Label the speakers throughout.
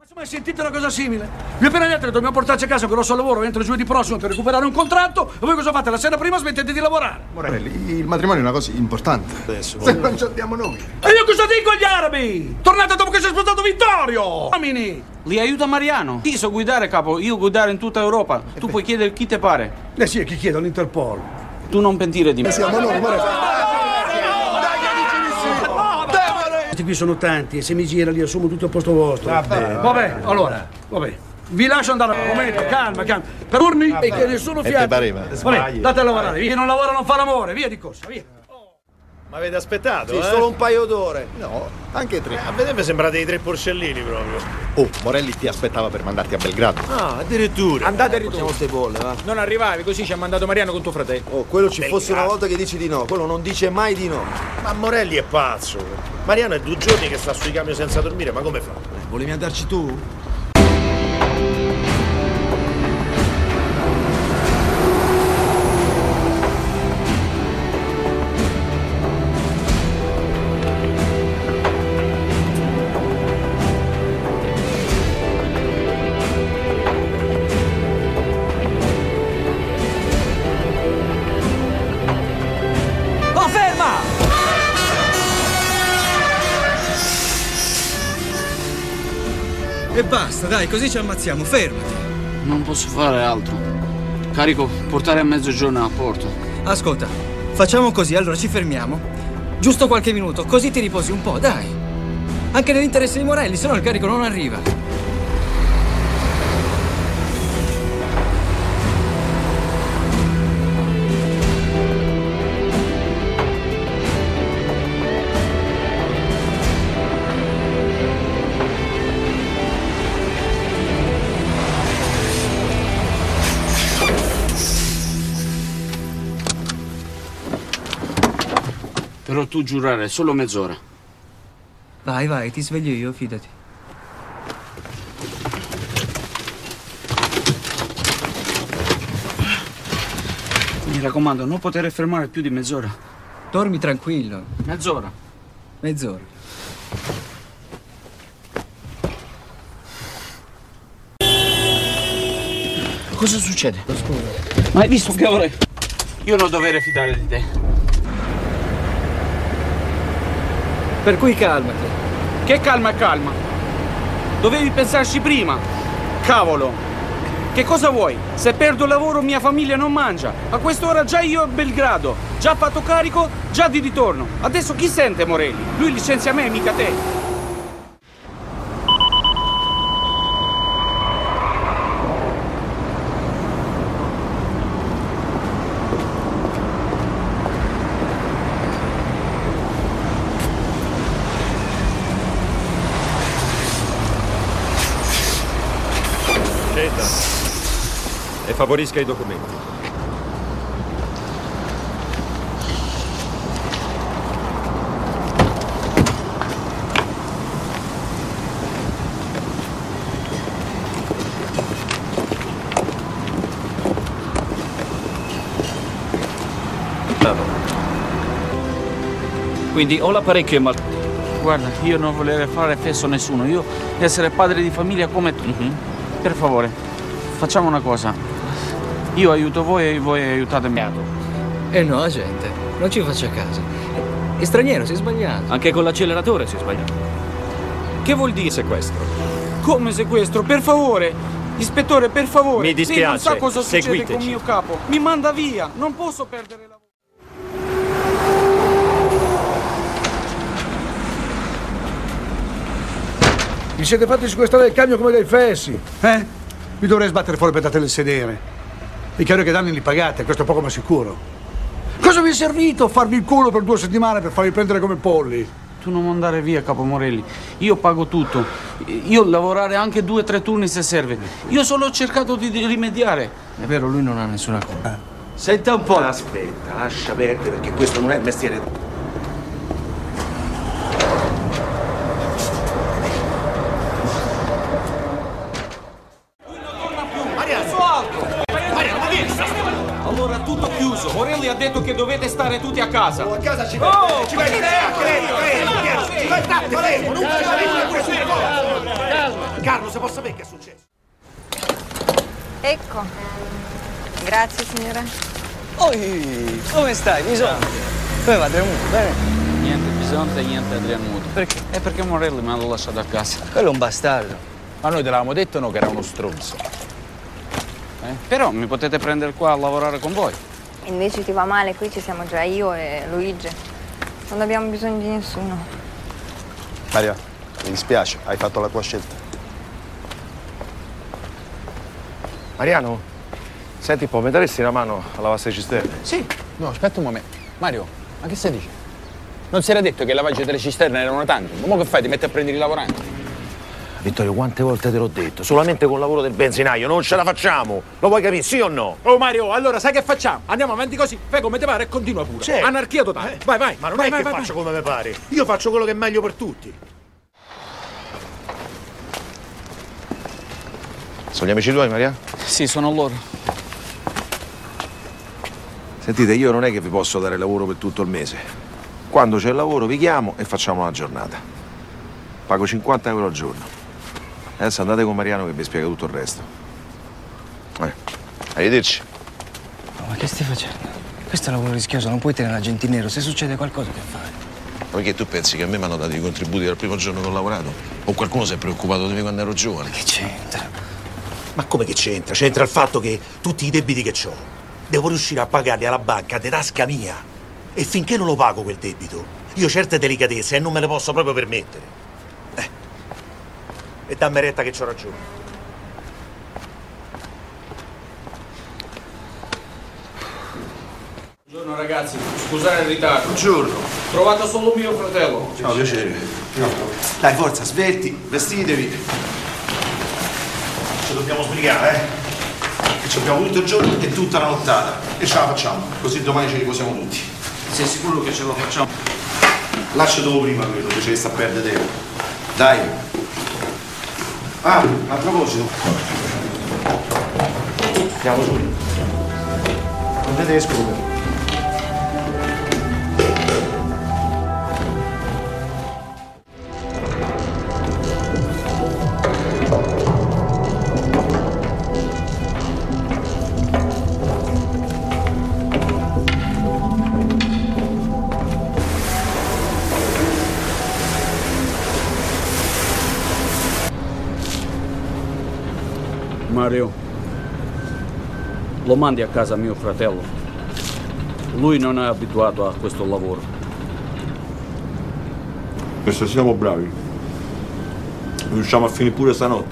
Speaker 1: Ma hai sentito una cosa simile? Vi ho appena detto che dobbiamo portarci a casa un grosso lavoro entro giovedì prossimo per recuperare un contratto e voi cosa fate? La sera prima smettete di lavorare.
Speaker 2: Morelli, il matrimonio è una cosa importante. Adesso. Se non ci andiamo noi.
Speaker 1: E io cosa dico agli arabi? Tornate dopo che si è spostato Vittorio! Uomini!
Speaker 3: Li aiuta Mariano. Io so guidare, capo. Io guidare in tutta Europa. Tu puoi chiedere chi te pare.
Speaker 1: Sì, chi chiede all'Interpol.
Speaker 3: Tu non pentire di me.
Speaker 2: Siamo noi, Morelli.
Speaker 1: Qui sono tanti e se mi gira li assumo tutti al posto vostro. Vabbè, allora, vabbè. Vi lascio andare un momento, calma. Per turni e che nessuno fiati. Vabbè, date a lavorare, chi non lavora non fa l'amore, via di corsa, via.
Speaker 4: Ma avete aspettato,
Speaker 5: Sì, solo un paio d'ore.
Speaker 2: No, anche 3.
Speaker 4: A vedere mi sembrate i 3 porcellini proprio.
Speaker 2: Oh, Morelli ti aspettava per mandarti a Belgrado.
Speaker 4: Ah, addirittura.
Speaker 5: Andate e ritorno ste bolle, va.
Speaker 6: Non arrivavi, così ci ha mandato Mariano con tuo fratello.
Speaker 5: Oh, quello ci fosse una volta che dici di no, quello non dice mai di no.
Speaker 4: Ma Morelli è pazzo. Mariano è 2 giorni che sta sui camion senza dormire, ma come fa?
Speaker 5: Volevi andarci tu?
Speaker 7: E basta, dai, così ci ammazziamo, fermati.
Speaker 3: Non posso fare altro. Carico, portare a mezzogiorno a Porto.
Speaker 7: Ascolta, facciamo così, allora ci fermiamo. Giusto qualche minuto, così ti riposi un po', dai. Anche nell'interesse di Morelli, se no il carico non arriva.
Speaker 3: Però tu giurare solo mezz'ora.
Speaker 7: Vai, ti sveglio io, fidati.
Speaker 3: Mi raccomando, non poter fermare più di mezz'ora.
Speaker 7: Dormi tranquillo.
Speaker 3: Mezz'ora.
Speaker 7: Mezz'ora.
Speaker 3: Cosa succede?
Speaker 7: Scusa.
Speaker 3: Ma hai visto che ora? Io non dovrei fidare di te.
Speaker 7: Per cui calmati.
Speaker 3: Che calma? Dovevi pensarci prima. Cavolo. Che cosa vuoi? Se perdo il lavoro mia famiglia non mangia. A quest'ora già io a Belgrado. Già fatto carico, già di ritorno. Adesso chi sente Morelli? Lui licenzia me, mica te.
Speaker 8: E favorisca i documenti.
Speaker 6: Bravo. Quindi ho l'apparecchio ma...
Speaker 3: Guarda, io non volevo fare fesso a nessuno. Io essere padre di famiglia come tu. Per favore, facciamo una cosa. Io aiuto voi e voi aiutate me.
Speaker 7: No, agente, non ci faccia caso. È straniero, si è sbagliato.
Speaker 6: Anche con l'acceleratore si è sbagliato. Che vuol dire sequestro?
Speaker 3: Come sequestro? Per favore! Ispettore, per favore!
Speaker 8: Mi dispiace,
Speaker 3: lei non sa cosa succede
Speaker 8: seguiteci.
Speaker 3: con mio capo. Mi manda via! Non posso perdere lavoro.
Speaker 1: Vi siete fatti sequestrare il camion come dei fessi, eh? Vi dovrei sbattere fuori per datele il sedere. È chiaro che danni li pagate, questo è poco ma sicuro. Cosa vi è servito farvi il culo per 2 settimane per farvi prendere come polli?
Speaker 3: Tu non mandare via, capo Morelli. Io pago tutto. Io lavorare anche 2 o 3 turni se serve. Io solo ho cercato di rimediare.
Speaker 7: È vero, lui non ha nessuna colpa.
Speaker 5: Senta un po'. Aspetta, lascia perdere perché questo non è il mestiere.
Speaker 3: Allora tutto chiuso. Morelli ha detto che dovete stare tutti a casa.
Speaker 5: A casa ci vede. Ci vede. Ci vede.
Speaker 4: Carlo, se può sapere che è successo?
Speaker 9: Ecco. Grazie, signora.
Speaker 7: Oi, come stai? Bisogno. Come va, Adrianuto? Bene?
Speaker 3: Niente Bisonte e niente Adrianuto.
Speaker 7: Perché?
Speaker 3: È perché Morelli mi ha lasciato a casa.
Speaker 7: Quello è un bastardo.
Speaker 10: Ma noi te l'avevamo detto no che era uno stronzo.
Speaker 3: Però mi potete prendere qua a lavorare con voi.
Speaker 9: Invece ti va male, qui ci siamo già io e Luigi. Non abbiamo bisogno di nessuno.
Speaker 2: Maria, mi dispiace, hai fatto la tua scelta.
Speaker 4: Mariano, senti, può mi daresti una mano a lavare le cisterne?
Speaker 10: Sì. No, aspetta un momento. Mario, ma che stai dicendo? Non si era detto che i lavaggi delle cisterne erano tanti? Ma mo che fai? Ti metti a prendere i lavoranti?
Speaker 4: Vittorio, quante volte te l'ho detto? Solamente con il lavoro del benzinaio non ce la facciamo. Lo vuoi capire, sì o no?
Speaker 10: Oh Mario, allora sai che facciamo? Andiamo avanti così, fai come ti pare e continua pure.
Speaker 4: Certo.
Speaker 10: Anarchia totale. Vai, vai.
Speaker 4: Ma non
Speaker 10: vai,
Speaker 4: è che
Speaker 10: vai,
Speaker 4: faccio come mi pare. Io faccio quello che è meglio per tutti. Sono gli amici tuoi, Maria?
Speaker 3: Sì, sono loro.
Speaker 4: Sentite, io non è che vi posso dare lavoro per tutto il mese. Quando c'è il lavoro vi chiamo e facciamo una giornata. Pago 50 euro al giorno. Adesso andate con Mariano che vi spiega tutto il resto. Arrivederci.
Speaker 7: Ma che stai facendo? Questo è un lavoro rischioso, non puoi tenere la gente in nero. Se succede qualcosa, che fai?
Speaker 4: Perché tu pensi che a me mi hanno dato i contributi dal primo giorno che ho lavorato? O qualcuno si è preoccupato di me quando ero giovane?
Speaker 7: Che c'entra?
Speaker 4: Ma come che c'entra? C'entra il fatto che tutti i debiti che ho devo riuscire a pagarli alla banca di tasca mia. E finché non lo pago quel debito, io certe delicatezze e non me le posso proprio permettere. E dammi retta che c'ho ragione.
Speaker 3: Buongiorno ragazzi, scusate il ritardo.
Speaker 2: Buongiorno.
Speaker 3: Trovato solo mio fratello.
Speaker 2: Ciao, piacere. Dai, forza, svelti, vestitevi.
Speaker 4: Ci dobbiamo sbrigare,
Speaker 2: Che ci abbiamo tutto il giorno e tutta la nottata. E ce la facciamo, così domani ci riposiamo tutti.
Speaker 3: Sei sicuro che ce lo facciamo?
Speaker 2: Lasciatelo prima quello che ci sta a perdere tempo. Dai. Ah, a proposito.
Speaker 4: Andiamo su.
Speaker 2: Non tedesco.
Speaker 3: Mario, lo mandi a casa mio fratello. Lui non è abituato a questo lavoro.
Speaker 8: E se siamo bravi, riusciamo a finire pure stanotte.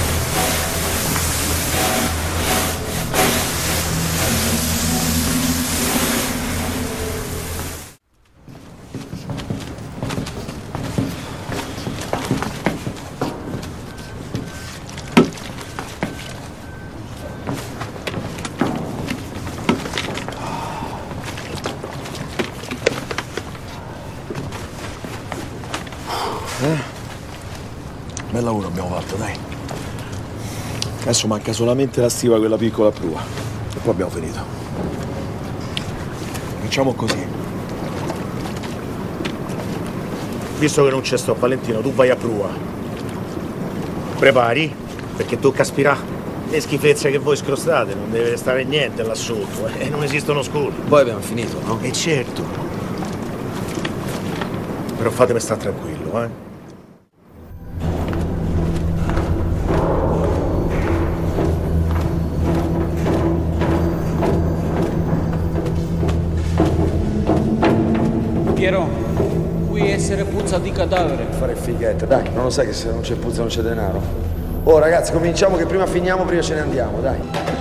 Speaker 4: Bel lavoro abbiamo fatto, dai. Adesso manca solamente la stiva, quella piccola a prua. E poi abbiamo finito. Facciamo così. Visto che non c'è sto Valentino, tu vai a prua. Prepari, perché tocca aspirare. Le schifezze che voi scrostate, non deve restare niente là sotto, non esistono scuri.
Speaker 7: Poi abbiamo finito, no?
Speaker 4: E certo. Però fatemi stare tranquillo, eh.
Speaker 3: Piero, qui essere puzza di cadavere.
Speaker 11: Fare fighetta, dai, non lo sai che se non c'è puzza non c'è denaro? Oh ragazzi, cominciamo che prima finiamo, prima ce ne andiamo, dai.